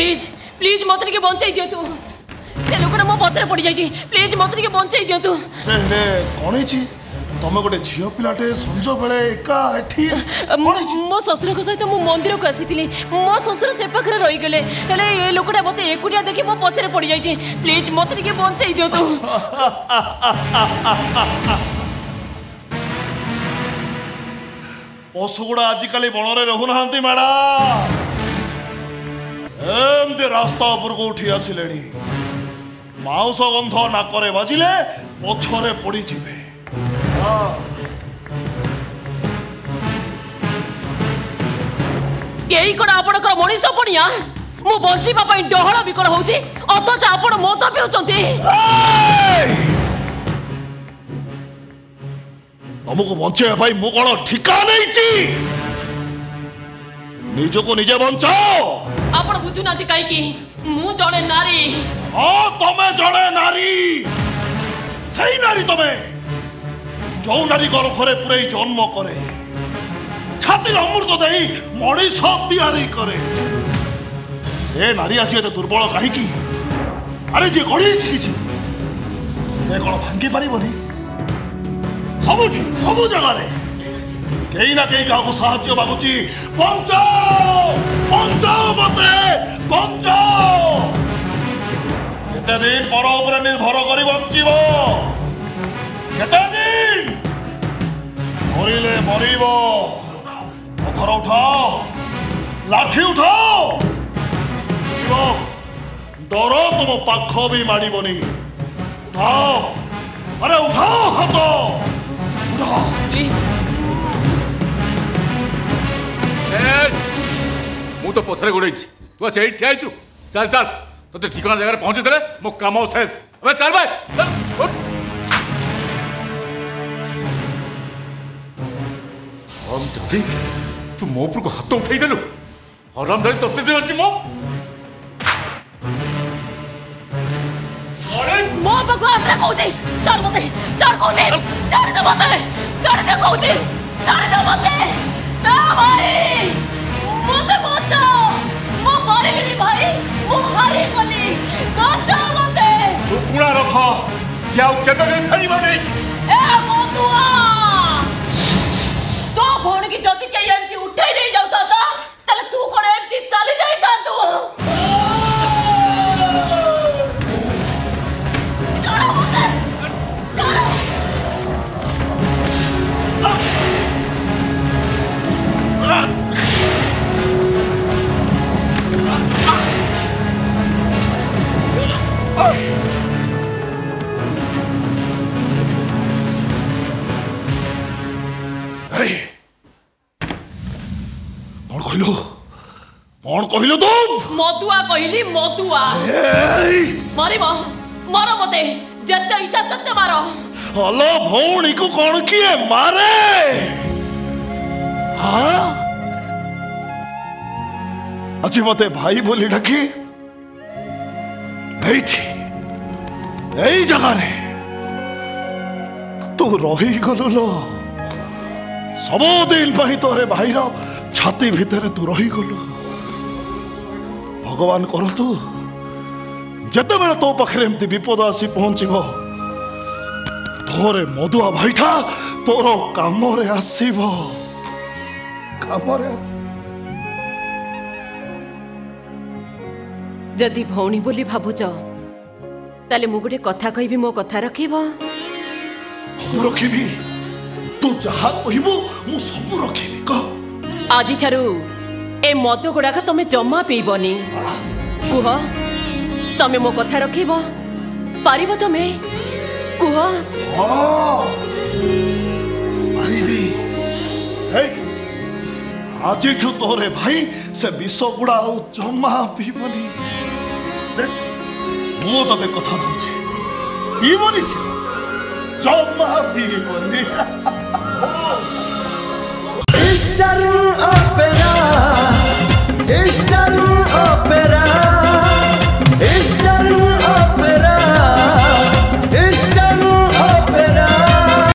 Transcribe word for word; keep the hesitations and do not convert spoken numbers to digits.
please please मत के बंचाई दियो तू से लोकटा मो पछरे पड़ी जाई प्लीज मत के बंचाई दियो तू रे कोन छी तमे गोटे झियो पिलाटे संज बेले एका एठी मो ससुर को सहित मो मंदिर को आसीथिली मो ससुर से पाखरे रही गले हेले ए लोकटा मते एकुटिया देखि मो पछरे पड़ी जाई प्लीज मत के बंचाई दियो तू पशुगुड़ा आजिकल बणरे रहूना मैडम एमती रास्ता उपर को उठी आसिले माउस गंध नाकरे बाजिले पछरे पड़ी जिबे यही कौन आपणकर मनीष पड़िया मु बंचीबा पई डहळ विकल होउची अथच आपण मत पिउचंती तुमको बंचे भाई मु कौन ठिका नहीं निज को निजे बंचाओ आपण बुझु नाती काई की मु जणे नारी हां तमे जणे नारी सही नारी तमे जो नारी गर्भरे पुरे जन्म करे छाती अमृत दे मनीष तैयारी करे से नारी आज एत दुर्बल कहीं अरे जे गढ़ी शिखी से कौन भांगी पारबनी सबुठी सबु जगह कहीं ना कहीं क्या साहाय्य मागुची बंचाओ बंचाओ मते बंचाओ केते दिन पर ऊपर निर्भर करी बंचीबो केते दिन मरिले मरिबो पत्थर उठाओ लाठी उठाओ डर तुम पाख भी माड़बनी उठाओ अरे उठाओ हाथ उठाओ प्लीज मु तो पछरे गोड़े तू से ठिया चल चल तो ठिकाना जगह पहुंचे दे मो काम शेष अबे चल भाई चल उठ हम जल्दी तू मो ऊपर को हाथ उठाई देलु हराम धरी तत्ते दिन अछि मो अरे मो पको आसे कहूची चल मते चल कहूची चल दे मते चल दे कहूची चल दे मते ना भाई मते बचाओ मो मरिली भाई मो हारी गली बचाओ मते कुकुड़ा रख सियाउ केते दिन फेरीबो नै ए मोतुआ तो भोन की जति के एंती उठाई नहीं जाउता त तले तू कोन एंती चली जाईता तू कौन कहलो कौन कहलो तुम मधुआ कहली मधुआ मरिब मर मते जते इच्छा सत्य मारो हलो भौणी को कौन किए मारे हाँ अच्छी मते भाई बोली ढकी यही जगह रे तू रही गलु लो सब दिन पाई तोरे भाईर छाती भितर तू रही गलु भगवान करतु जते बेला तो पाखे एमती विपद आसी पहुंचब तोरे मधुआ भाईटा तोर काम रे आसीबो काम रे जदि भौणी बोली भावुच ताले मु गोटे कथा कहबी मो कथा रखिब रखिबी तू जहा कहबो मु सब रखिबी कह आज ठारू ए मद गुड़ाक तमे जमा पीबनी कुह तमे मो कथा रखिब पारिब तमे कुह पारिबी हे आज तोरे भाई से विष गुड़ा जमा पीबनी मु ते कथा दूची पीबनी से जमा पीबनी